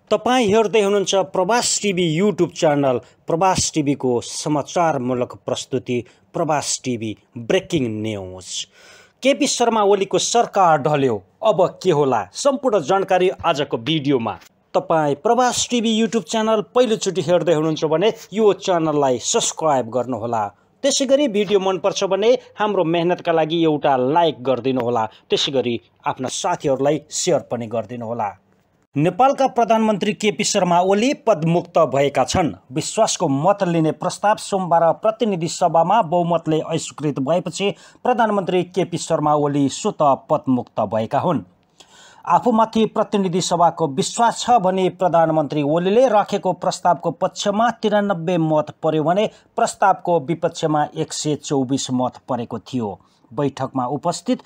तपाईं हेर्दै हुनुहुन्छ प्रवास टिभी युट्युब च्यानल। प्रवास टिभीको समाचारमूलक प्रस्तुति Prawas TV breaking news. KP Sharma ओलीको सरकार ढल्यो, अब के होला? सम्पूर्ण जानकारी आजको भिडियोमा। तपाईं प्रवास टिभी युट्युब च्यानल पहिलोचोटि हेर्दै हुनुहुन्छ भने यो च्यानललाई सब्स्क्राइब गर्नुहोला। त्यसैगरी भिडियो मनपर्छ भने हाम्रो मेहनतका लागि एउटा लाइक गरिदिनुहोला। त्यसैगरी आफ्ना साथीहरूलाई शेयर पनि गरिदिनुहोला। नेपालका प्रधानमन्त्री केपी शर्मा ओली पदमुक्त भएका छन्। विश्वासको मत लिने प्रस्ताव सोमबार प्रतिनिधि सभामा बहुमतले अस्वीकृत भएपछि प्रधानमन्त्री केपी शर्मा ओली स्वतः पदमुक्त भएका हुन्। आफूमाथि प्रतिनिधि सभाको विश्वास छ भने प्रधानमन्त्री ओलीले राखेको प्रस्तावको पक्षमा 93 मत पर्यो भने प्रस्तावको विपक्षमा 124 मत परेको थियो। बैठकमा उपस्थित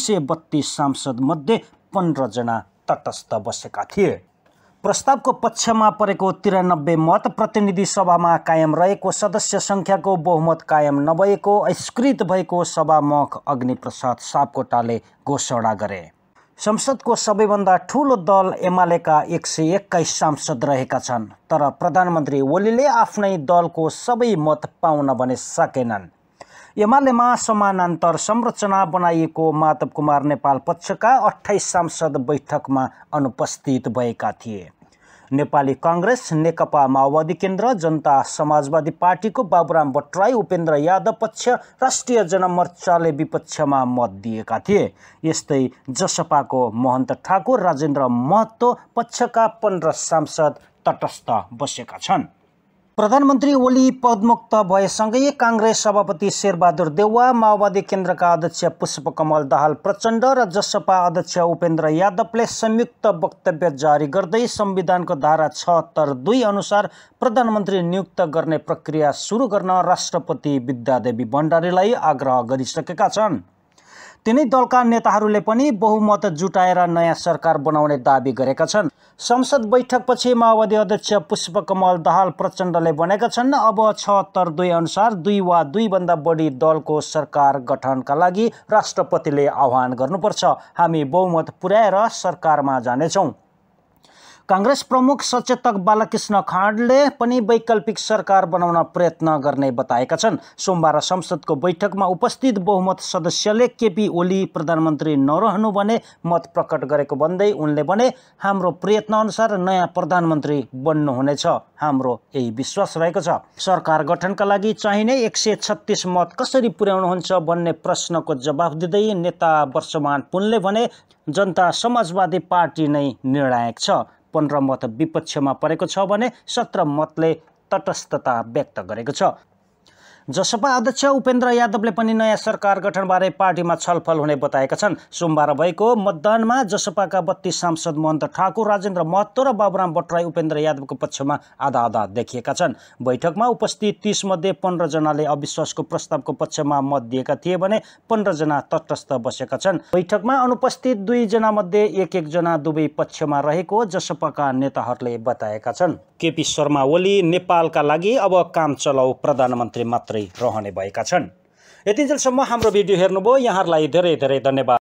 232 सांसद मध्ये 15 जना तटस्थ बसेका थिए। प्रस्तावको पक्षमा परेको 93 मत प्रतिनिधि सभामा कायम रहेको सदस्य संख्याको बहुमत कायम नभएको अस्वीकृत भएको सभामुख अग्निप्रसाद सापकोटाले घोषणा गरे। संसदको सबैभन्दा ठूलो दल एमालेका 121 सांसद रहेका छन्, तर प्रधानमन्त्री ओलीले आफ्नै दलको सबै मत पाउन भने सकेनन्। एमालेमा समानान्तर संरचना बनाइएको माधव कुमार नेपाल पक्षका 28 सांसद बैठकमा अनुपस्थित भएका थिए। नेपाली कांग्रेस, नेकपा माओवादी केन्द्र, जनता समाजवादी पार्टीको बाबुराम भट्टराई, उपेन्द्र यादव पक्ष, राष्ट्रिय जनमोर्चाले विपक्षमा मत दिएका थिए। यस्तै जसपाको महन्त ठाकुर, राजेन्द्र महतो पक्षका 15 सांसद तटस्थ बसेका छन्। प्रधानमन्त्री ओली पदमुक्त भएसँगै कांग्रेस सभापति शेरबहादुर देउवा, माओवादी केन्द्रका अध्यक्ष पुष्पकमल दाहाल प्रचण्ड र जसपा अध्यक्ष उपेन्द्र यादवले संयुक्त वक्तव्य जारी गर्दै संविधानको धारा 76(2) अनुसार प्रधानमन्त्री नियुक्त गर्ने प्रक्रिया सुरु गर्न राष्ट्रपति विद्यादेवी भण्डारीलाई आग्रह गरिसकेका छन्। तिनै दलका नेताहरूले पनि बहुमत जुटाएर नयाँ सरकार बनाउने दाबी गरेका छन्। संसद बैठकपछि माओवादी अध्यक्ष पुष्पकमल दाहाल प्रचण्डले भनेका छन्, अब 76(2) अनुसार 2 वा 2 भन्दा बढी दलको सरकार गठनका लागि राष्ट्रपतिले आह्वान गर्नुपर्छ। हामी बहुमत पुर्याएर सरकारमा जानेछौँ। कांग्रेस प्रमुख सचेतक बालकृष्ण खाँडले पनि वैकल्पिक सरकार बनाउन प्रयत्न गर्ने बताएका छन्। सोमबार संसदको बैठकमा उपस्थित बहुमत सदस्यले केपी ओली प्रधानमन्त्री नरहनु भने मत प्रकट गरेको भन्दै उनले भने, हाम्रो प्रयत्न अनुसार नयाँ प्रधानमन्त्री बन्नुहुनेछ। हाम्रो यही विश्वास रहेको छ। सरकार गठनका लागि चाहिने 136 मत कसरी पुर्याउनुहुन्छ भन्ने प्रश्नको जवाफ दिँदै नेता वर्षमान पुनले भने, जनता समाजवादी पार्टी नै निर्णायक छ। 15 मत विपक्षमा परेको छ भने 17 मतले तटस्थता व्यक्त गरेको छ। जसपा अध्यक्ष उपेन्द्र यादवले पनि नयाँ सरकार गठनबारे पार्टीमा छलफल हुने बताएका छन्। सोमबार भएको मतदानमा जसपाका 32 सांसद महन्त ठाकुर, राजेन्द्र महतो र बाबुराम भट्टराई उपेन्द्र यादवको पक्षमा आधा आधा देखिएका छन्। बैठकमा उपस्थित 30 मध्ये 15 जनाले अविश्वासको प्रस्तावको पक्षमा मत दिएका थिए भने 15 जना तटस्थ बसेका छन्। बैठकमा अनुपस्थित 2 जना मध्ये 1 जना दुवै पक्षमा रहेको जसपाका नेताहरूले बताएका छन्। केपी शर्मा ओली नेपालका लागि अब काम चलाउ प्रधानमन्त्री मात्रै रहने भएका छन्। यतिन्जेलसम्म हाम्रो भिडियो हेर्नुभयो, यहाँहरूलाई धेरै धेरै धन्यवाद।